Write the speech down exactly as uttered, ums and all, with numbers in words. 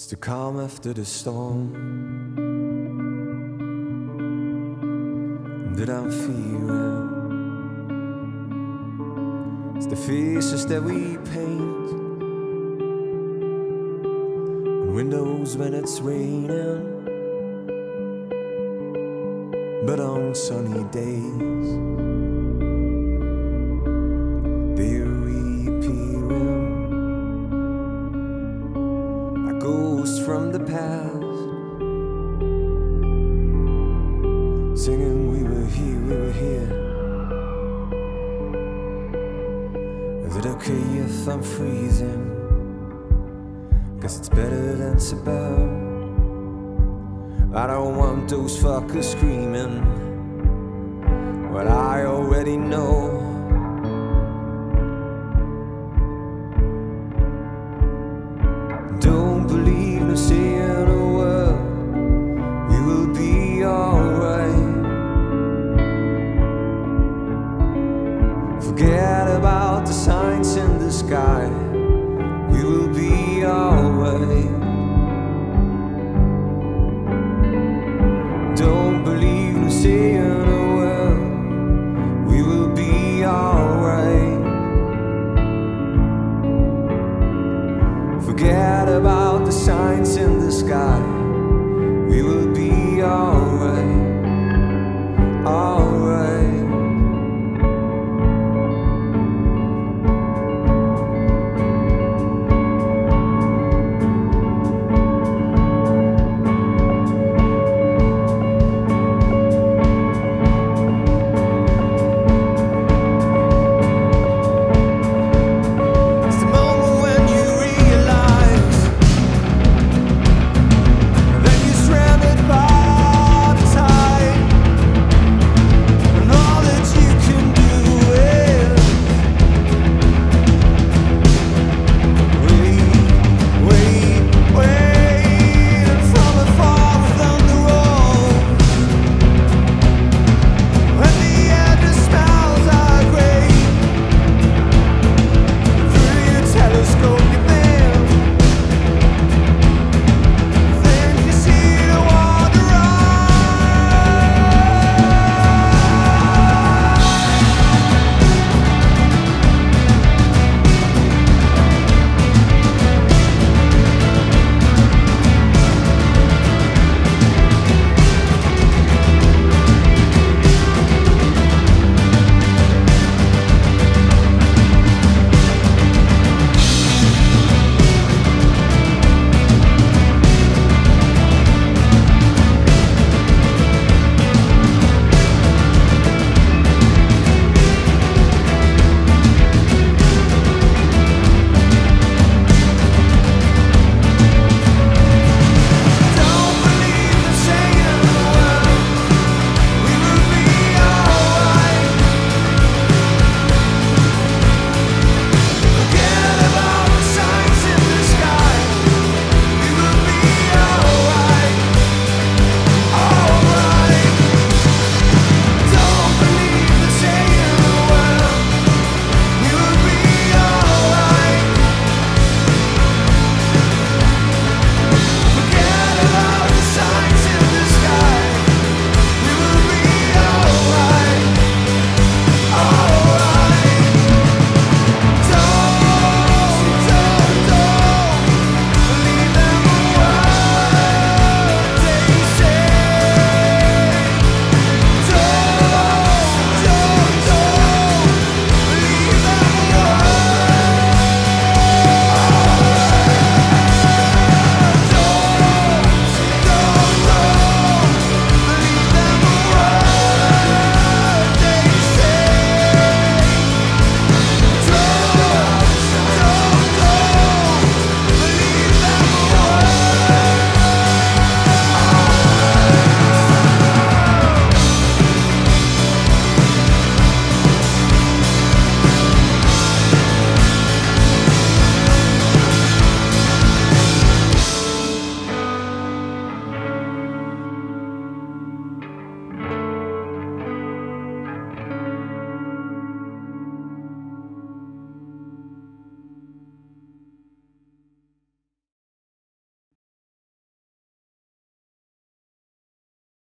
It's the calm after the storm that I'm feeling. It's the faces that we paint on windows when it's raining, but on sunny days they're reappearing like ghosts from the past, singing we were here, we were here. Is it okay if I'm freezing? Guess it's better than Sebastian. I don't want those fuckers screaming what I already know. Don't believe no saying a word, we will be alright. Forget about the signs in the sky, we will be alright. Don't believe no saying a word, we will be alright. Forget about the signs in the sky, we will be alright.